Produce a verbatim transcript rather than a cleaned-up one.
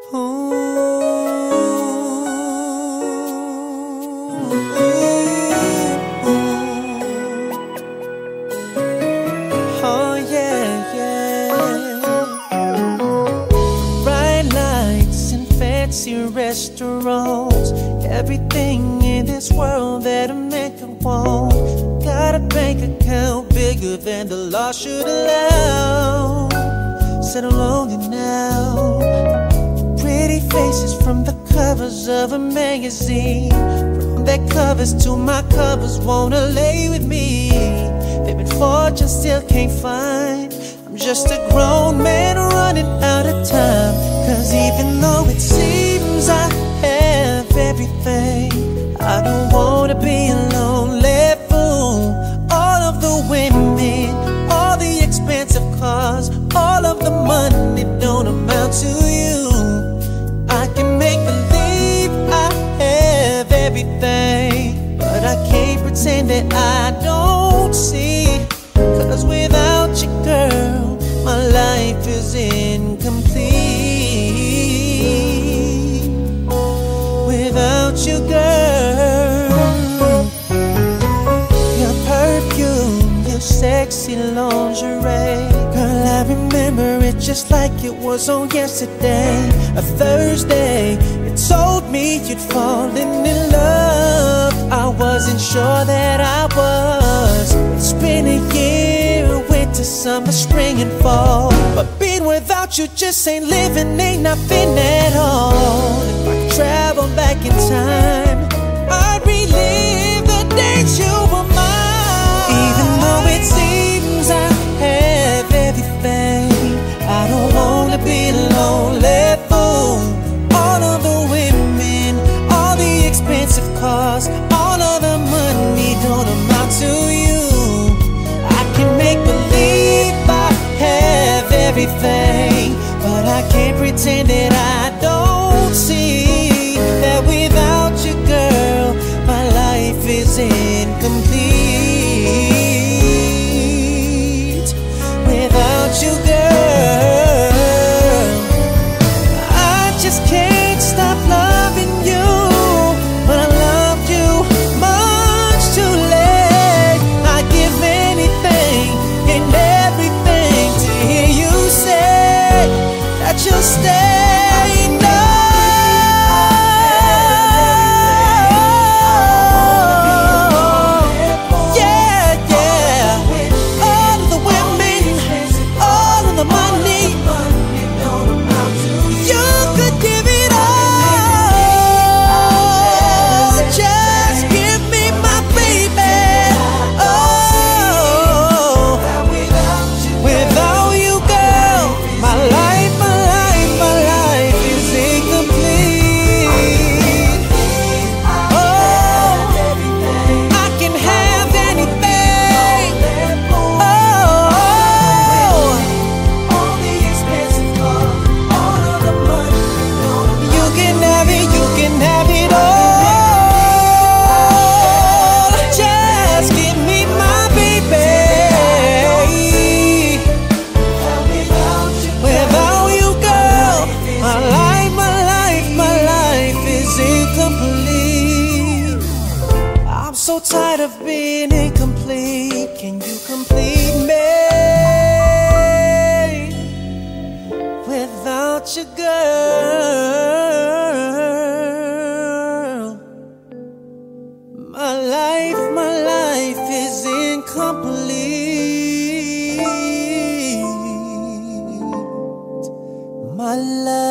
Oh yeah, yeah. Bright lights and fancy restaurants, everything in this world that a man could want. Got a bank account bigger than the law should allow. Settle lonely now. Pretty faces from the covers of a magazine, from their covers to my covers, wanna lay with me. Fame and fortune still can't find. I'm just a grown man running out of time. Cause even though it seems I have everything, I don't wanna be a lonely fool. All of the women, all the expensive cars, all of the money don't amount to you. I can make believe I have everything, but I can't pretend that I don't see. Cause without you, girl, my life is incomplete. Without you, girl, your perfume, your sexy lingerie, girl, I remember it just like it was on yesterday. A Thursday, you told me you'd fallen in love. I wasn't sure that I was. It's been a year, winter, summer, spring and fall, but being without you just ain't living, ain't nothing at all. If I could travel back in time, I'd relive the days you were mine. Even though it seems I have everything, I don't wanna be a lonely fool. All of the women, all the expensive cars, all of the money don't amount to you. I can make believe I have everything, but I can't pretend that I don't see that without you, girl, my life is incomplete. Without you, girl, I just can't stop loving you. But I loved you much too late. I'd give anything and everything to hear you say that you'll stay. No. Yeah, yeah. All of the women, all of the money, you could give it all. Just give me my baby. Oh, without you, girl, my life, my life, my life is incomplete. Oh, I can have anything. Oh, you can have it, you can have it all. Just give me my baby. Without you, girl, my life, my life, my life is incomplete. I'm so tired of being incomplete. Can you complete me? Without you, girl, my life, my life is incomplete. My life.